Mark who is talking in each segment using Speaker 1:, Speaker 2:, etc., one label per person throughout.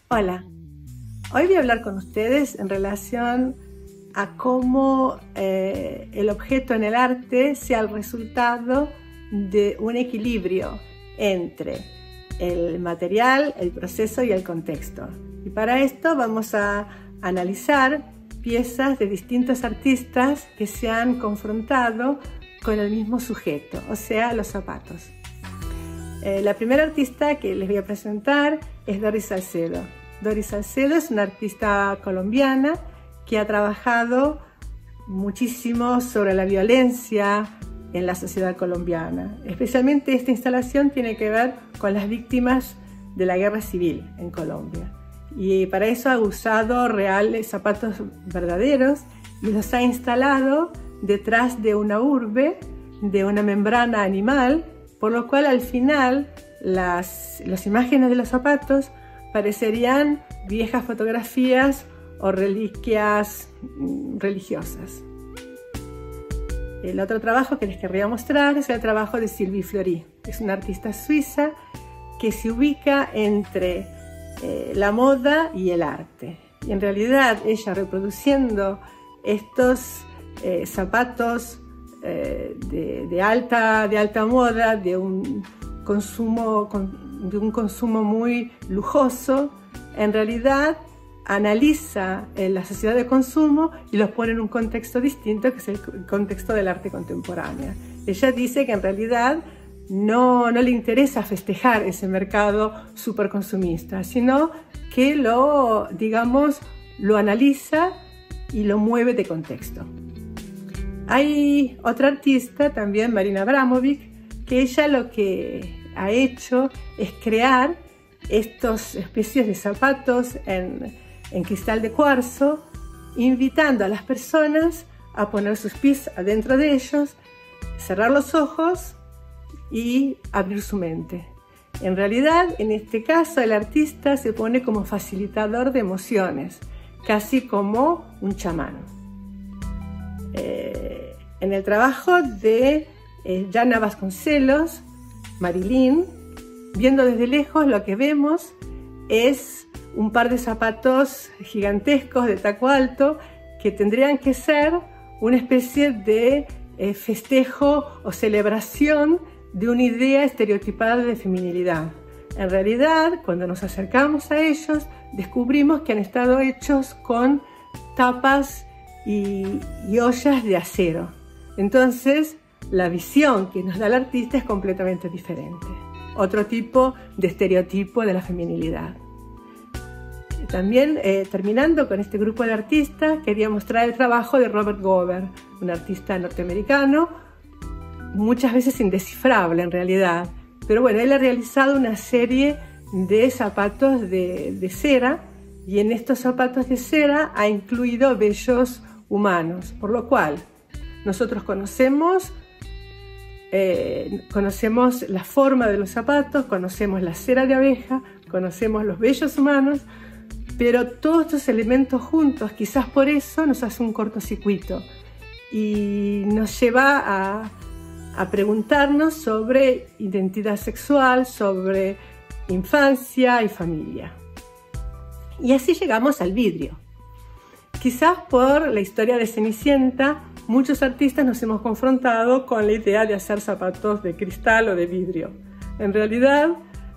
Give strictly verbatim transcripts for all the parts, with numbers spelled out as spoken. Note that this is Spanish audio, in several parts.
Speaker 1: Hola, hoy voy a hablar con ustedes en relación a cómo eh, el objeto en el arte sea el resultado de un equilibrio entre el material, el proceso y el contexto. Y para esto vamos a analizar piezas de distintos artistas que se han confrontado con el mismo sujeto, o sea, los zapatos. Eh, la primera artista que les voy a presentar es Doris Salcedo. Doris Salcedo es una artista colombiana que ha trabajado muchísimo sobre la violencia en la sociedad colombiana. Especialmente esta instalación tiene que ver con las víctimas de la guerra civil en Colombia. Y para eso ha usado reales zapatos verdaderos y los ha instalado detrás de una urbe, de una membrana animal, por lo cual al final las, las imágenes de los zapatos parecerían viejas fotografías o reliquias religiosas. El otro trabajo que les querría mostrar es el trabajo de Sylvie Fleury. Es una artista suiza que se ubica entre eh, la moda y el arte. Y en realidad ella, reproduciendo estos eh, zapatos eh, de, de, alta, de alta moda, de un consumo, de un consumo muy lujoso, en realidad analiza la sociedad de consumo y los pone en un contexto distinto, que es el contexto del arte contemporáneo. Ella dice que en realidad no, no le interesa festejar ese mercado superconsumista, sino que lo, digamos, lo analiza y lo mueve de contexto. Hay otra artista también, Marina Abramovic, que ella lo que ha hecho es crear estas especies de zapatos en, en cristal de cuarzo, invitando a las personas a poner sus pies adentro de ellos, cerrar los ojos y abrir su mente. En realidad, en este caso, el artista se pone como facilitador de emociones, casi como un chamán. Eh, en el trabajo de eh, Jana Vasconcelos, Marilyn, viendo desde lejos, lo que vemos es un par de zapatos gigantescos de taco alto que tendrían que ser una especie de eh, festejo o celebración de una idea estereotipada de feminilidad. En realidad, cuando nos acercamos a ellos, descubrimos que han estado hechos con tapas y, y ollas de acero. Entonces, la visión que nos da el artista es completamente diferente. Otro tipo de estereotipo de la feminilidad. También, eh, terminando con este grupo de artistas, quería mostrar el trabajo de Robert Gover, un artista norteamericano, muchas veces indescifrable en realidad. Pero bueno, él ha realizado una serie de zapatos de, de cera, y en estos zapatos de cera ha incluido vellos humanos, por lo cual nosotros conocemos Eh, conocemos la forma de los zapatos, conocemos la cera de abeja, conocemos los vellos humanos, pero todos estos elementos juntos, quizás por eso nos hace un cortocircuito y nos lleva a, a preguntarnos sobre identidad sexual, sobre infancia y familia. Y así llegamos al vidrio. Quizás por la historia de Cenicienta, muchos artistas nos hemos confrontado con la idea de hacer zapatos de cristal o de vidrio. En realidad,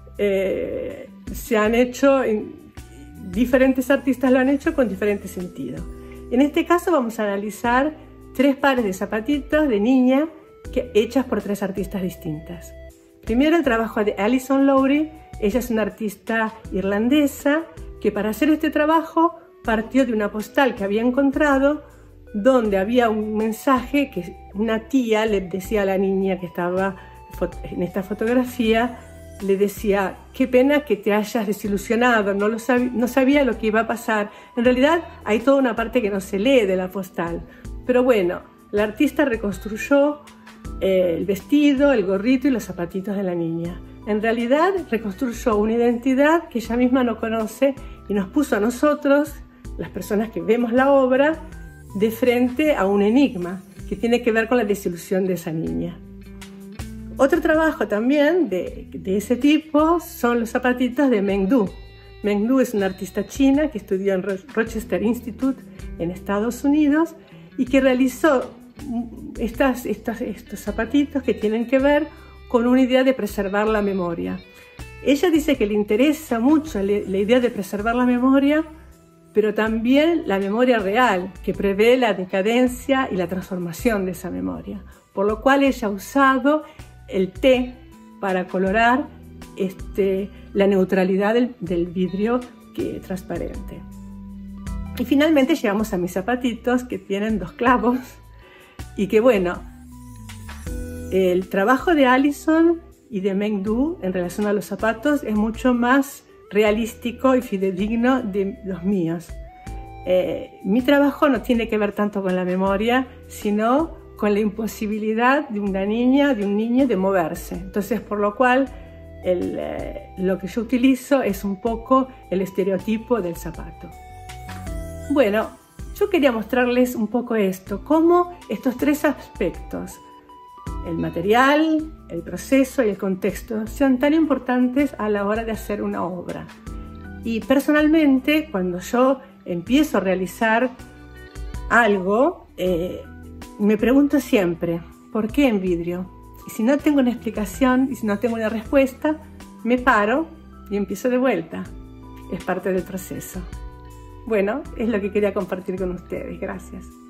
Speaker 1: eh, se han hecho, diferentes artistas lo han hecho con diferentes sentidos. En este caso vamos a analizar tres pares de zapatitos de niña que, hechas por tres artistas distintas. Primero, el trabajo de Alison Lowry. Ella es una artista irlandesa que, para hacer este trabajo, partió de una postal que había encontrado, donde había un mensaje que una tía le decía a la niña que estaba en esta fotografía, le decía: qué pena que te hayas desilusionado, no, lo sab no sabía lo que iba a pasar. En realidad hay toda una parte que no se lee de la postal, pero bueno, la artista reconstruyó eh, el vestido, el gorrito y los zapatitos de la niña. En realidad reconstruyó una identidad que ella misma no conoce y nos puso a nosotros, las personas que vemos la obra, de frente a un enigma que tiene que ver con la desilusión de esa niña. Otro trabajo también de, de ese tipo son los zapatitos de Meng Du. Meng Du es una artista china que estudió en Rochester Institute en Estados Unidos y que realizó estas, estas, estos zapatitos que tienen que ver con una idea de preservar la memoria. Ella dice que le interesa mucho la, la idea de preservar la memoria, pero también la memoria real, que prevé la decadencia y la transformación de esa memoria. Por lo cual ella ha usado el té para colorar este, la neutralidad del, del vidrio que, transparente. Y finalmente llegamos a mis zapatitos, que tienen dos clavos y que, bueno, el trabajo de Alison y de Meng Du en relación a los zapatos es mucho más realístico y fidedigno de los míos. Eh, mi trabajo no tiene que ver tanto con la memoria, sino con la imposibilidad de una niña, de un niño de moverse. Entonces, por lo cual, el, eh, lo que yo utilizo es un poco el estereotipo del zapato. Bueno, yo quería mostrarles un poco esto, cómo estos tres aspectos, el material, el proceso y el contexto, sean tan importantes a la hora de hacer una obra. Y personalmente, cuando yo empiezo a realizar algo, eh, me pregunto siempre, ¿por qué en vidrio? Y si no tengo una explicación y si no tengo una respuesta, me paro y empiezo de vuelta. Es parte del proceso. Bueno, es lo que quería compartir con ustedes. Gracias.